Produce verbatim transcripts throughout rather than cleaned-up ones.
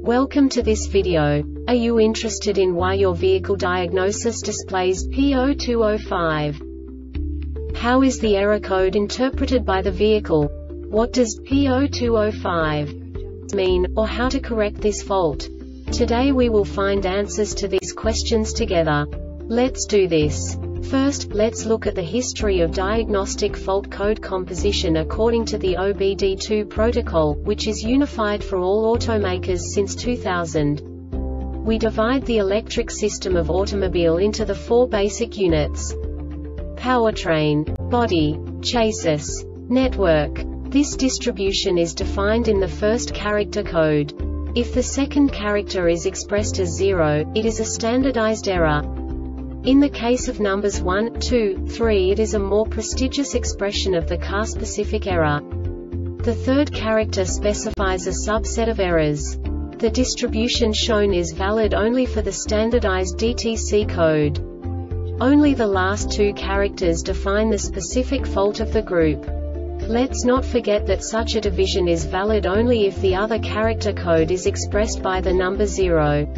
Welcome to this video. Are you interested in why your vehicle diagnosis displays P zero two zero five? How is the error code interpreted by the vehicle? What does P zero two zero five mean, or how to correct this fault? Today we will find answers to these questions together. Let's do this. First, let's look at the history of diagnostic fault code composition according to the O B D two protocol, which is unified for all automakers since two thousand. We divide the electric system of automobile into the four basic units: powertrain, body, chassis, network. This distribution is defined in the first character code. If the second character is expressed as zero, it is a standardized error. In the case of numbers one, two, three, it is a more prestigious expression of the car-specific error. The third character specifies a subset of errors. The distribution shown is valid only for the standardized D T C code. Only the last two characters define the specific fault of the group. Let's not forget that such a division is valid only if the other character code is expressed by the number zero.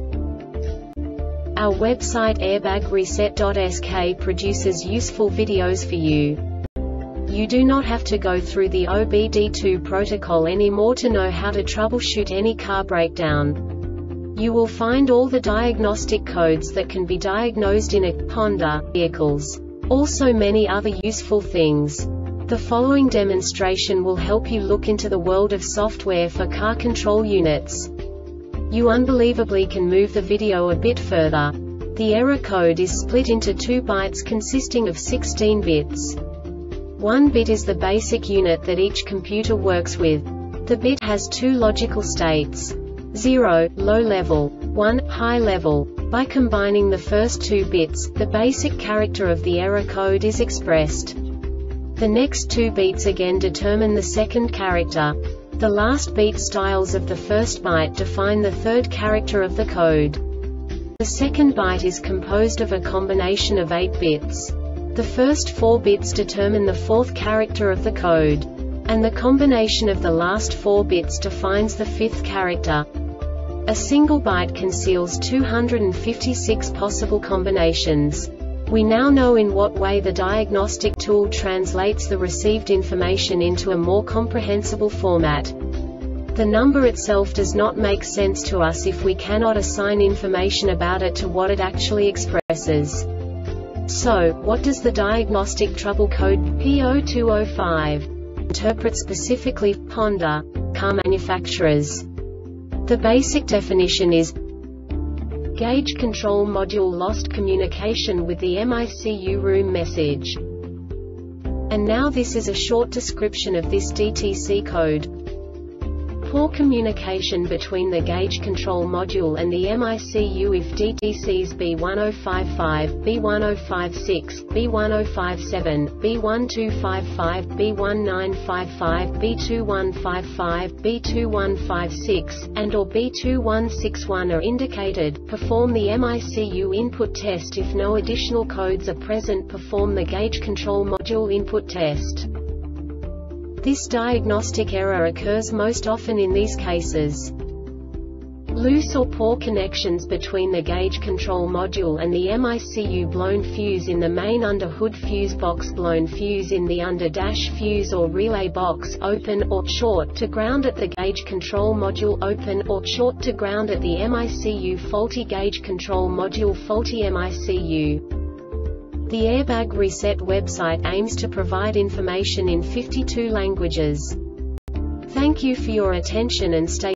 Our website airbag reset dot S K produces useful videos for you. You do not have to go through the O B D two protocol anymore to know how to troubleshoot any car breakdown. You will find all the diagnostic codes that can be diagnosed in a Honda vehicles. Also many other useful things. The following demonstration will help you look into the world of software for car control units. You unbelievably can move the video a bit further. The error code is split into two bytes consisting of sixteen bits. One bit is the basic unit that each computer works with. The bit has two logical states: zero, low level, one, high level. By combining the first two bits, the basic character of the error code is expressed. The next two beats again determine the second character. The last beat styles of the first byte define the third character of the code. The second byte is composed of a combination of eight bits. The first four bits determine the fourth character of the code. And the combination of the last four bits defines the fifth character. A single byte conceals two hundred fifty-six possible combinations. We now know in what way the diagnostic tool translates the received information into a more comprehensible format. The number itself does not make sense to us if we cannot assign information about it to what it actually expresses. So, what does the diagnostic trouble code P zero two zero five interpret specifically for Honda car manufacturers? The basic definition is: Gauge control module lost communication with the M I C U room message. And now this is a short description of this D T C code. Poor communication between the gauge control module and the M I C U if D T Cs B one zero five five, B one zero five six, B one zero five seven, B one two five five, B one nine five five, B two one five five, B two one five six, and or B two one six one are indicated. Perform the M I C U input test. If no additional codes are present, perform the gauge control module input test. This diagnostic error occurs most often in these cases: loose or poor connections between the gauge control module and the M I C U, blown fuse in the main under-hood fuse box, blown fuse in the under-dash fuse or relay box, open or short to ground at the gauge control module, open or short to ground at the M I C U, faulty gauge control module, faulty M I C U. The Airbag Reset website aims to provide information in fifty-two languages. Thank you for your attention and stay